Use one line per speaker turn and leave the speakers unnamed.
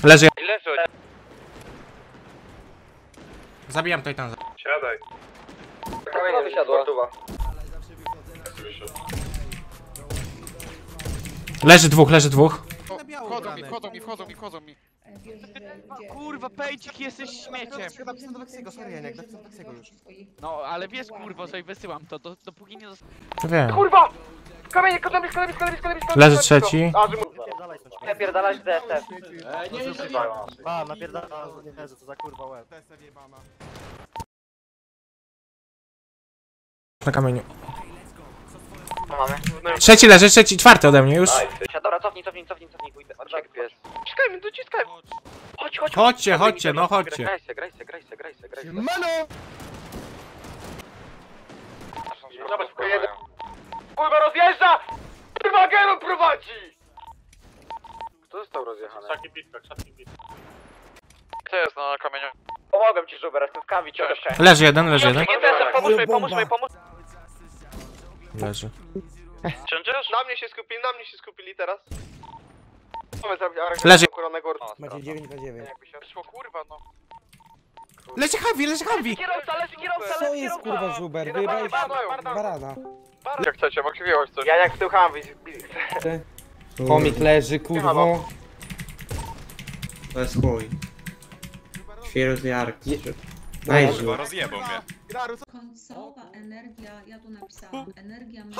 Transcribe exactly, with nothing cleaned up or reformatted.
Leży.
Leży.
Zabijam to i tam.
Siadaj.
Kamienia wysiadła.
Leży dwóch, leży dwóch.
Wchodzą mi, wchodzą mi, wchodzą mi, wchodzą mi.
Kurwa, Pejcik, jesteś śmieciem.
Napisałem do Weksiego, sorry Janek, napisałem do Weksiego już.
No, ale wiesz kurwa, że wysyłam to, do, dopóki nie został.
To wiem.
Kurwa! Kamienie, kamienie, kamienie, kamienie, kamienie, kamienie.
Leży trzeci.
A, że mu... Napierdalać D S F.
Nie, nie, nie. A, napierdala, nie wiem, co za kurwa łeb.
Na kamieniu.
Mamy.
Trzeci leży, trzeci, czwarty ode mnie już.
Dobra, cofnij, cofnij, cofnij, cofnij. Czek pies. Czekajmy, dociskajmy. Chodź, chodź.
Chodźcie, chodźcie, no chodźcie.
Graj se, graj se, graj se, graj se, graj se.
Mano!
Zobacz, tylko jeden. Kurwa, rozjeżdża! Kurwa, Geron prowadzi! Kto został rozjechany?
Szaki bitka, szaki bitka.
Kto jest na kamieniu?
Pomogłem ci, Żuber, jestem w kawi, cię odeszczę.
Leży jeden, leży jeden.
Nie, D S F, pomóż mi, pomóż mi, pomóż.
Leży.
Ciądziesz?
Na mnie się skupili, na mnie się skupili teraz. Mamy zrobić
Leży.
Macie dziewięć na dziewięć.
Jakby się
Wyszło kurwa, no.
Leży Hawi, leży Hawi.
Kierowca, leży kierowca,
Co
leży
jest
kierowca.
kurwa Żuber? Wyjebałeś barana.
Jak chcecie, mogę wjechać coś.
Ja jak słucham,
Komik leży, kurwo.
To jest chuj. Świeżo z Jarki. Najżu.
Rozjebał mnie.
Końcowa energia, ja tu napisałam, energia